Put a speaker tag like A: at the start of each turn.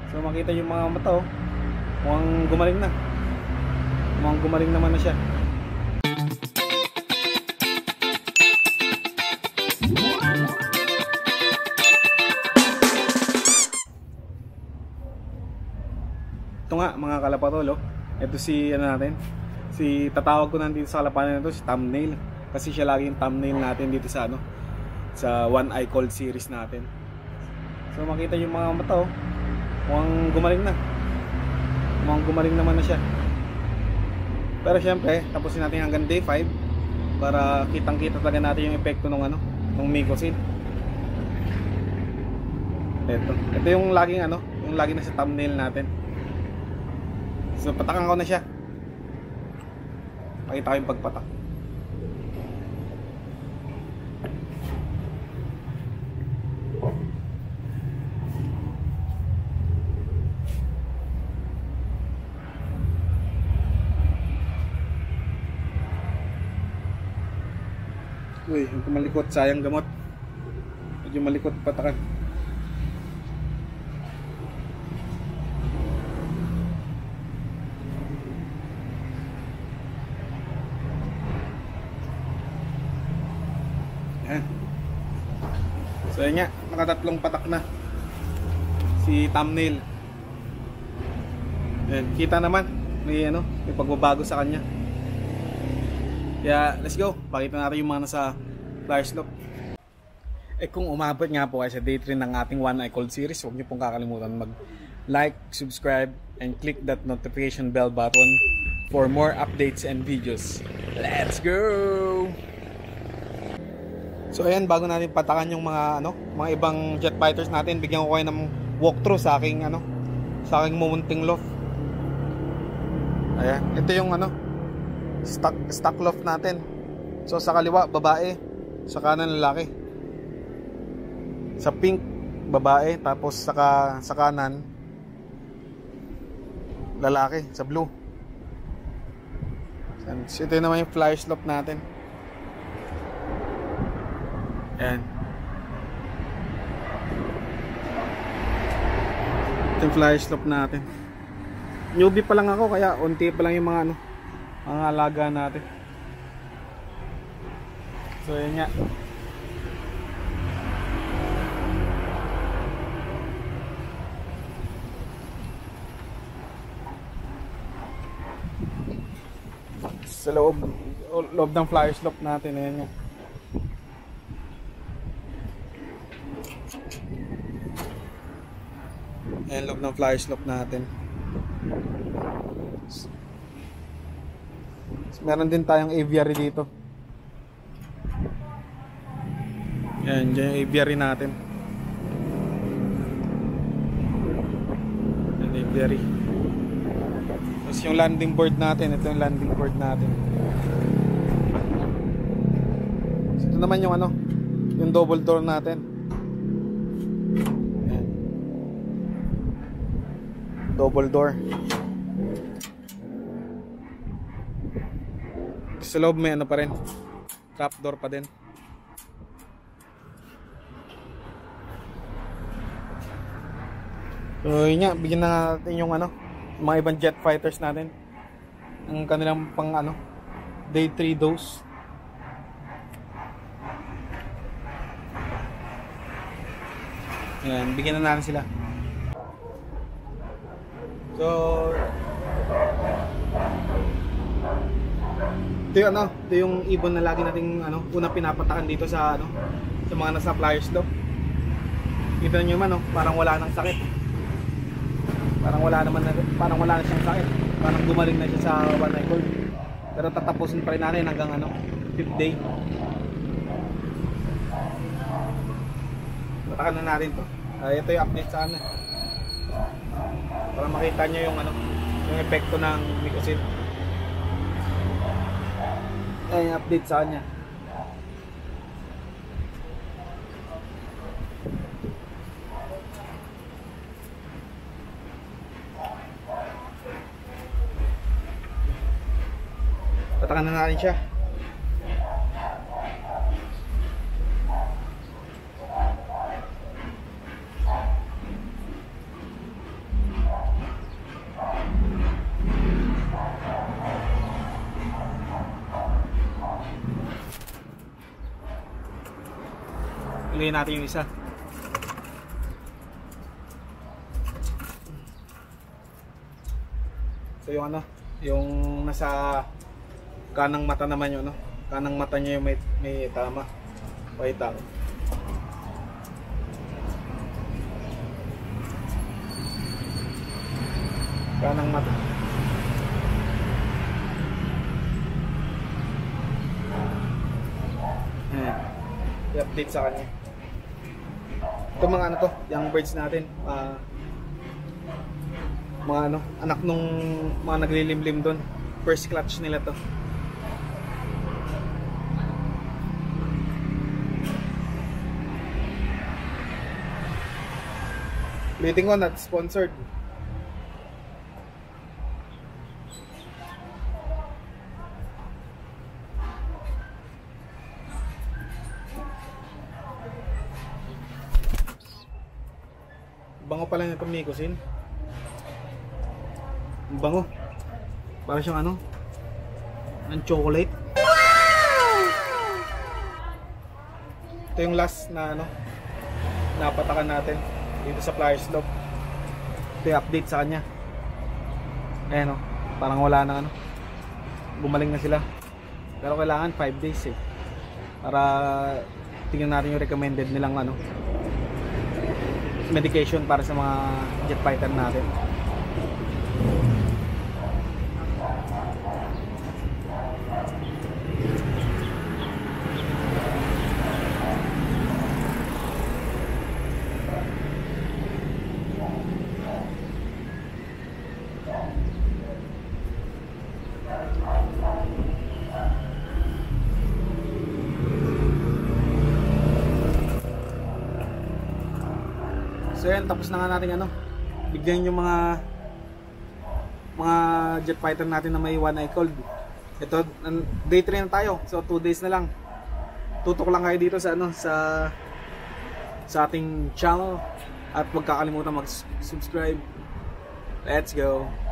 A: So makita yung mga mata oh. Mukhang gumaling na. Mukhang gumaling naman na siya. Ito nga mga kalapatol oh. Ito si ano natin. Si tatawag ko nandito sa halapanan nito si Thumbnail. Kasi siya lagi yung thumbnail natin dito sa ano, sa One Eye Cold series natin. So makita yung mga mata oh. Mukhang gumaling na. Mukhang gumaling naman na siya. Pero syempre, tapusin natin hanggang day 5 para kitang-kita talaga natin yung epekto ng ano, ng Micocin. Ito yung laging ano, yung lagi na sa thumbnail natin. So patakan ko na siya. Pakita ko yung pagpatak. Uy, yung malikot, sayang gamot. Medyo malikot patakan. Ayan. So yun nga, nakatatlong patak na si Thumbnail. Ayan, kita naman may ano, may pagbabago sa kanya. Kaya let's go, pakita natin yung mga nasa flyer slope. Kung umabot nga po kayo sa day 3 ng ating One Eye Cold series, huwag niyo pong kakalimutan mag like, subscribe, and click that notification bell button for more updates and videos. Let's go! So ayan, bago natin patakan yung mga ano, mga ibang jet fighters natin, bigyan ko kayo ng walkthrough sa aking ano, sa aking mumunting loft. Ayan, ito yung ano, stock loft natin. So sa kaliwa babae, sa kanan lalaki. Sa pink babae, tapos sa kanan lalaki, sa blue. So ito naman yung flyer slope natin. Ayan. Ito yung flyer slope natin. Newbie pa lang ako, kaya unti pa lang yung mga ano, mga alaga natin. So yun nga. Sa loob ng flyer slope natin, ayan nga. Ayan, loob ng flyer slope natin. Meron din tayong aviary dito. Yan, dyan yung aviary natin. Yan, aviary. Tapos yung landing board natin, ito yung landing board natin. So, ito naman yung ano, yung double door natin. Yan. Double door. Sa loob may ano pa rin, trapdoor pa din. So yun nga, bigyan na natin yung ano, mga ibang jet fighters natin ang kanilang pang ano, day 3 dose. Ayan, bigyan na natin sila. So ito yung ano, ito yung ibon na lagi nating ano, unang pinapatakan dito sa ano, sa mga nasa flyer slope. Kita niyo man, oh, parang wala nang sakit. Parang wala na siyang sakit. Parang gumaling na siya sa One Eye Cold. Pero tatapusin pa rin natin hanggang ano, 5th day. Patakan na natin to. Ito yung update sa ano, para makita niyo yung ano, yung epekto ng Micocin. Ay, update sa kanya. Patakan na natin siya. Tuloy natin yung isa. So yung ano, yung nasa kanang mata naman yun, no? Kanang mata niya yung may tama. Wait lang. Kanang mata. I-update sa kanya. Ito mga ano to, yung birds natin. Mga ano, anak nung mga naglilimlim doon. First clutch nila to. Ulitin ko, not sponsored. Bango pala nitong Mikosin. Bango. Parang siyang ano, ng chocolate. Ito yung last na ano, napatakan natin dito sa flyer slope. Ito yung update sa kanya. Ayan o, parang wala na ano, gumaling na sila. Pero kailangan 5 days eh, para tingnan natin yung recommended nilang ano, medication para sa mga jet fighter natin. So yan, tapos na nga natin ano, bigyan yung mga jet fighter natin na may one eye cold. Ito, day 3 na tayo. So 2 days na lang. Tutok lang kayo dito sa ano, sa ating channel at huwag kakalimutan mag-subscribe. Let's go.